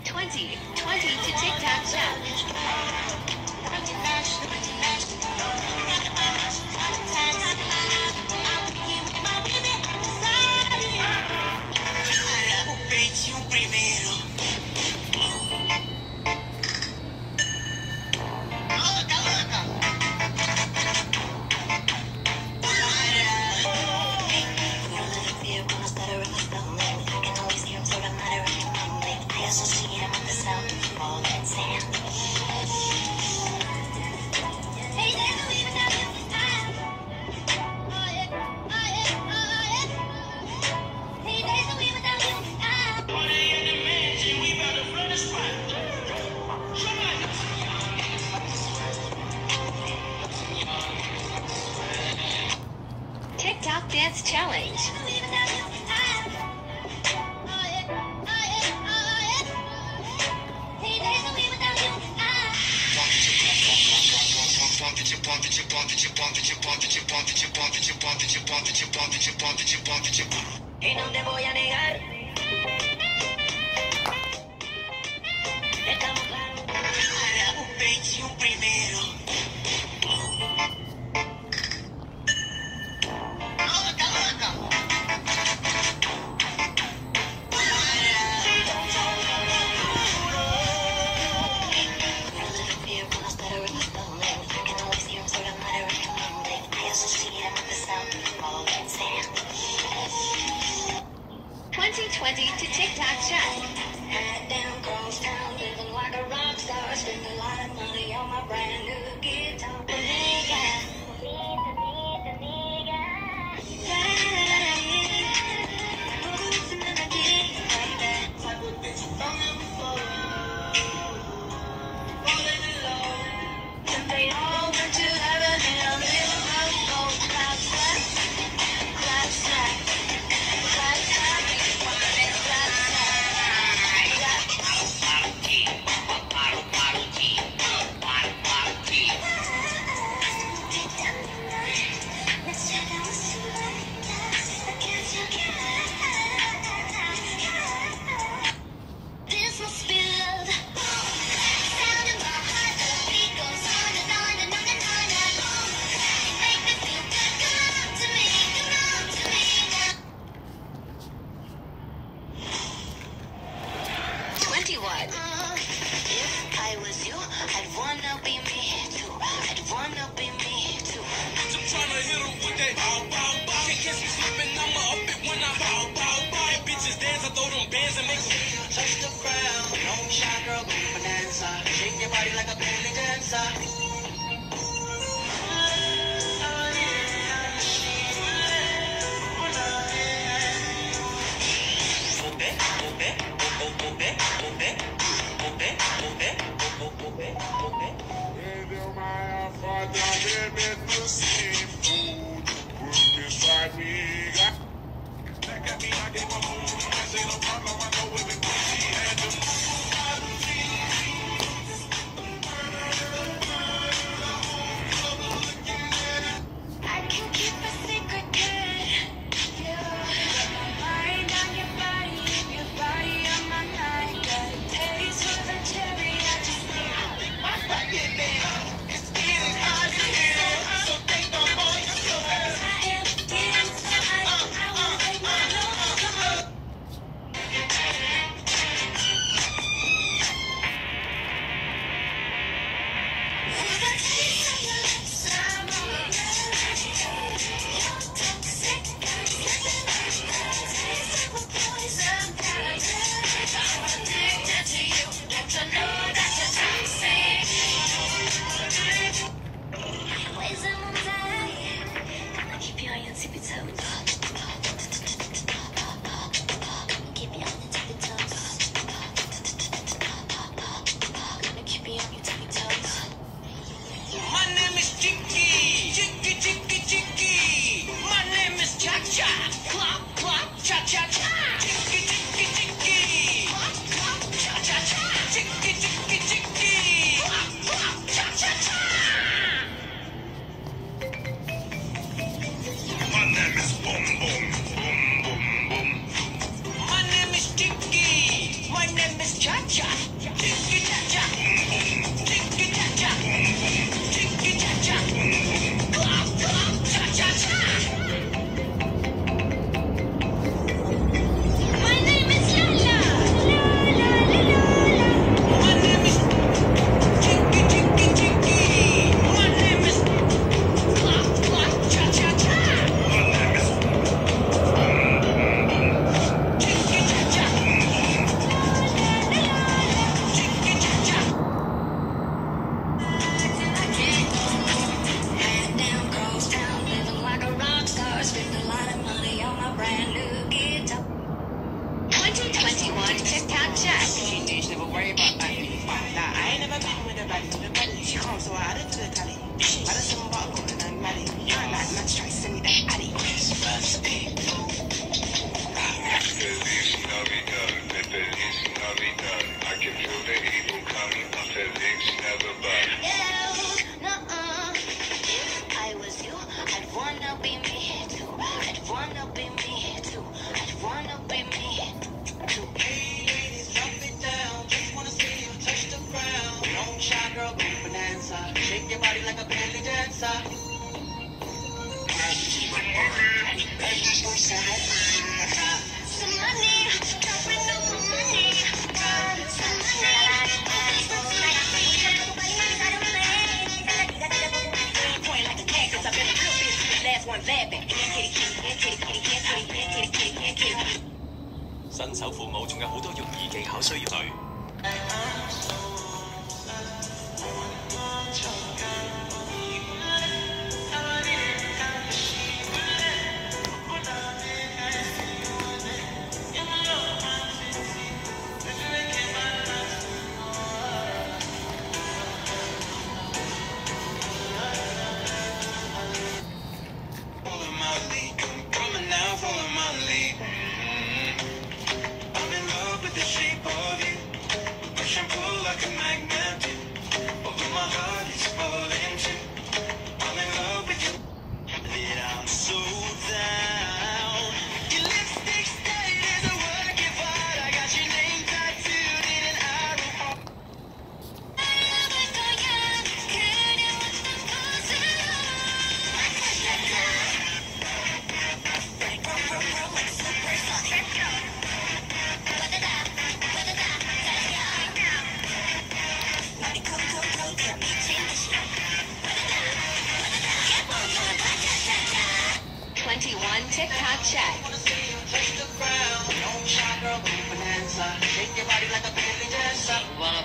20 to TikTok challenge. TikTok Dance Challenge. Y no te voy a negar. Estamos claros. Para un pecho primero. To TikTok challenge. Head down, cross town, living like a rock star. Spend a lot of money on my brand new guitar. If I was you, I'd wanna be me too. I'd wanna be me too. I'm tryna hit 'em with that bow, bow, bow. Can't catch me slipping, I'ma up it when I bow, bow, bow. And bitches dance, I throw them bands and make them touch the ground. No shy girl, go bonanza. Shake your body like a belly dancer. Cha-cha. I can feel the evil coming. Felix never bug. If I was you, I'd wanna be me too. I'd wanna be me too. I'd wanna be me too. Hey ladies, drop it down. Just wanna see you touch the ground. Don't shy, girl, go bonanza. Shake your body like a belly dancer. Some money, dropping no more money. Some point like a cactus, I've been a real bitch, the last one laughing. 新手父母仲有好多育兒技巧需要對。 Follow my lead, come coming now, follow my lead. I'm in love with the shape of you. Push and pull like a magnet. Although my heart is falling too. I'm in love with you. That I'm so down. Your lipstick stain is a work of art. I got your name tattooed in an arrow. TikTok check. Touch the ground. Don't shy, girl, go bonanza. Shake your body like a belly dancer.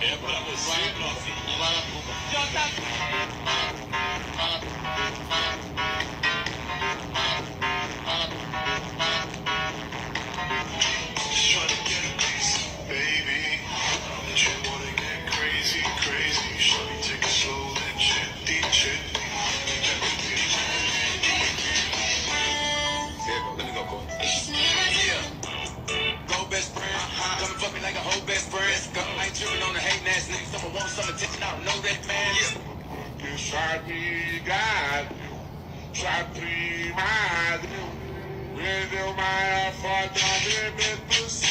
Just trying to get a piece, baby. You wanna get crazy, crazy. Shawty, take it slow and gently, gently. Let me go, Cole. Yeah. Go best friend. Come and fuck me like a whole best friend. I ain't tripping on the hate ass niggas. Someone want some attention, I don't know that, man. Yeah. You shot me, God. Shot me, my. With your mind, I fought, I did it,